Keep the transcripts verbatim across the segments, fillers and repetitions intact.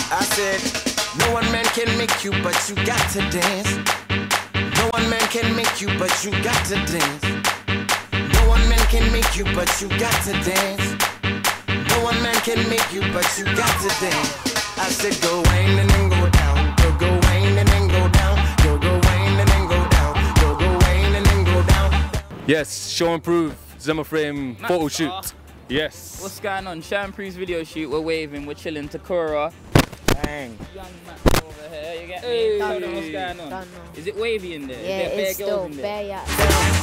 I said, no one man can make you, but you got to dance. No one man can make you, but you got to dance. No one man can make you, but you got to dance. No one man can make you, but you got to dance. I said, go Wayne and then go down. Go go Wayne and then go down. Go go Wayne and then go down. Go go Wayne and then go down. Yes, Show and Prove Zimmer Frame photo shoot. Yes. What's going on? Show and Prove's video shoot. We're waving. We're chilling. Takura. Bang. Young Matt over here. You get me? Hey. Tell them what's going on. Is it wavy in there? Yeah, Is there it's bare girls still in there? bare, yeah.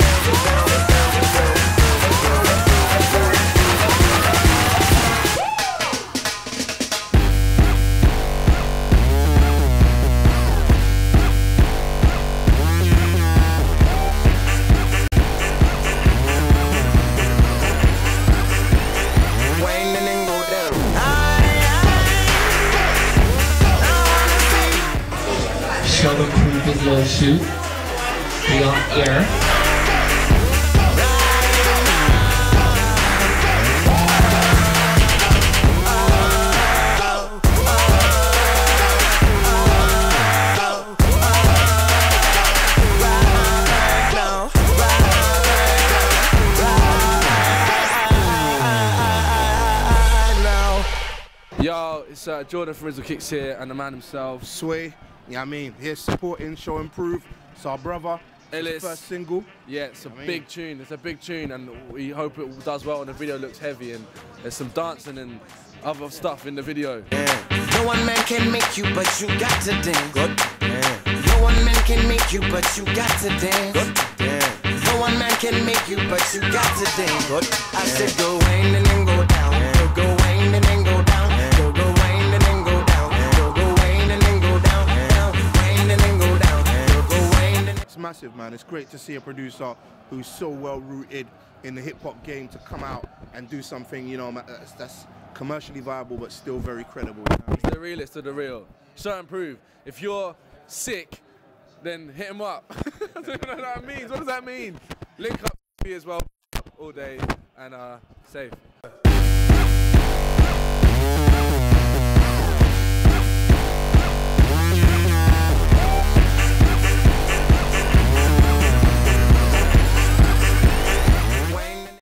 Show and Prove video shoot. We on air. Yo, it's uh, Jordan from Rizzle Kicks here, and the man himself, Sway. Yeah, I mean, here's supporting Show and Prove. It's our brother. Ellis. His first single. Yeah, it's a I mean- big tune. It's a big tune, and we hope it does well. And the video looks heavy, and there's some dancing and other stuff in the video. Yeah. No one man can make you, but you got to dance. Good. Yeah. No one man can make you, but you got to dance. Good. Yeah. No one man can make you, but you got to dance. Good. I said go Wayne and then go down. Go go Wayne and then go down. Go go Wayne and then go down. Go go Wayne and then go down. Down Wayne and then go down. Go go Wayne and. It's massive, man. It's great to see a producer who's so well rooted in the hip hop game to come out and do something, you know, that's, that's commercially viable but still very credible. You know? It's the realest of the real. Show and Prove. If you're sick, then hit him up. I don't know what that means. What does that mean? Link up as well all day and uh, safe.